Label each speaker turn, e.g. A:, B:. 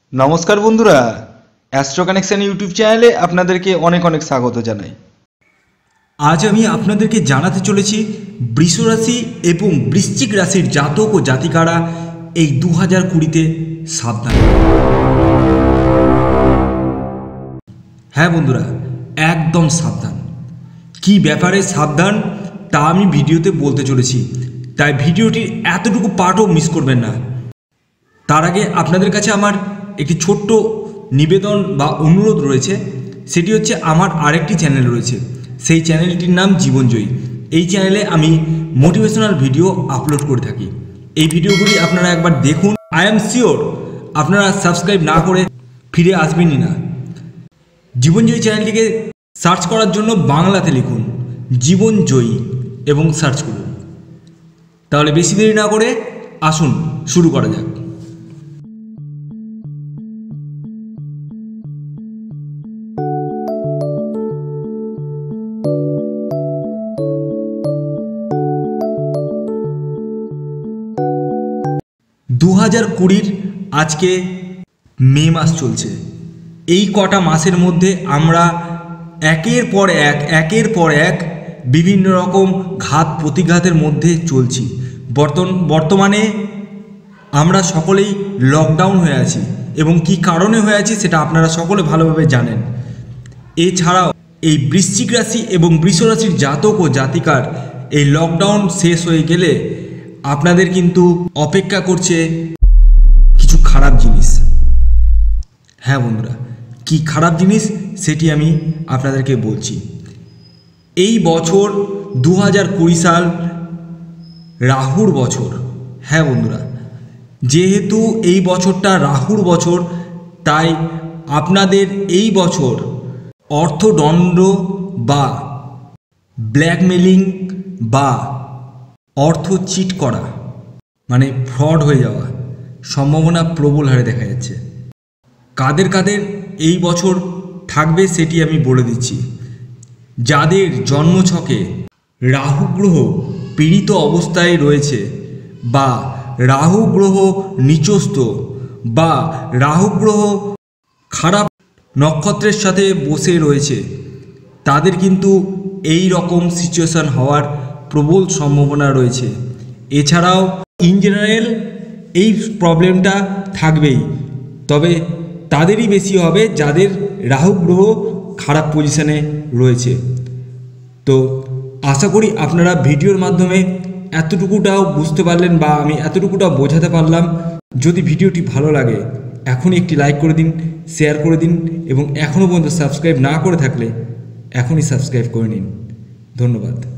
A: নমস্কার বন্ধুরা, astro connection YouTube চ্যানেলে আপনাদেরকে অনেক অনেক স্বাগত জানাই।
B: আজ আমি আপনাদেরকে জানাতে চলেছি বৃষ রাশি এবং বৃশ্চিক রাশির জাতক ও জাতিকারা এই 2020-তে সাবধান। হ্যাঁ বন্ধুরা, একদম সাবধান। কি ব্যাপারে সাবধান তা আমি ভিডিওতে বলতে চলেছি, তাই ভিডিওটির এতটুকু পার্টও মিস করবেন না। তার আগে আপনাদের কাছে আমার একটি ছোট্ট নিবেদন বা অনুরোধ রয়েছে, সেটি হচ্ছে আমার আরেকটি চ্যানেল রয়েছে, সেই চ্যানেলটির নাম জীবনজয়ী। এই চ্যানেলে আমি মোটিভেশনাল ভিডিও আপলোড করে থাকি। এই ভিডিওগুলি আপনারা একবার দেখুন। আই এম শিওর আপনারা সাবস্ক্রাইব না করে ফিরে আসবেনই না। জীবনজয়ী চ্যানেলটিকে সার্চ করার জন্য বাংলাতে লিখুন জীবনজয়ী এবং সার্চ করুন। তাহলে বেশি দেরি না করে আসুন শুরু করা যাক। দু 2020 আজকে মে মাস চলছে। এই কটা মাসের মধ্যে আমরা একের পর এক বিভিন্ন রকম ঘাত প্রতিঘাতের মধ্যে চলছি। বর্তমানে আমরা সকলেই লকডাউন হয়ে আছি, এবং কি কারণে হয়ে আছি সেটা আপনারা সকলে ভালোভাবে জানেন। এছাড়াও এই বৃশ্চিক রাশি এবং বৃষ রাশির জাতক ও জাতিকার এই লকডাউন শেষ হয়ে গেলে আপনাদের কিন্তু অপেক্ষা করছে কিছু খারাপ জিনিস। হ্যাঁ বন্ধুরা, কি খারাপ জিনিস সেটি আমি আপনাদেরকে বলছি। এই বছর 2020 সাল রাহুর বছর। হ্যাঁ বন্ধুরা, যেহেতু এই বছরটা রাহুর বছর, তাই আপনাদের এই বছর অর্থদণ্ড বা ব্ল্যাকমেলিং বা অর্থ চিট করা মানে ফ্রড হয়ে যাওয়া সম্ভাবনা প্রবল হারে দেখা যাচ্ছে। কাদের কাদের এই বছর থাকবে সেটি আমি বলে দিচ্ছি। যাদের জন্মছকে রাহু গ্রহ পীড়িত অবস্থায় রয়েছে, বা রাহু গ্রহ নিচস্থ, বা রাহু গ্রহ খারাপ নক্ষত্রের সাথে বসে রয়েছে, তাদের কিন্তু এই রকম সিচুয়েশান হওয়ার প্রবল সম্ভাবনা রয়েছে। এছাড়াও ইন জেনারেল এই প্রবলেমটা থাকবেই, তবে তাদেরই বেশি হবে যাদের রাহু গ্রহ খারাপ পজিশানে রয়েছে। তো আশা করি আপনারা ভিডিওর মাধ্যমে এতটুকুটাও বুঝতে পারলেন, বা আমি এতটুকুটাও বোঝাতে পারলাম। যদি ভিডিওটি ভালো লাগে এখনই একটি লাইক করে দিন, শেয়ার করে দিন, এবং এখনও পর্যন্ত সাবস্ক্রাইব না করে থাকলে এখনই সাবস্ক্রাইব করে নিন। ধন্যবাদ।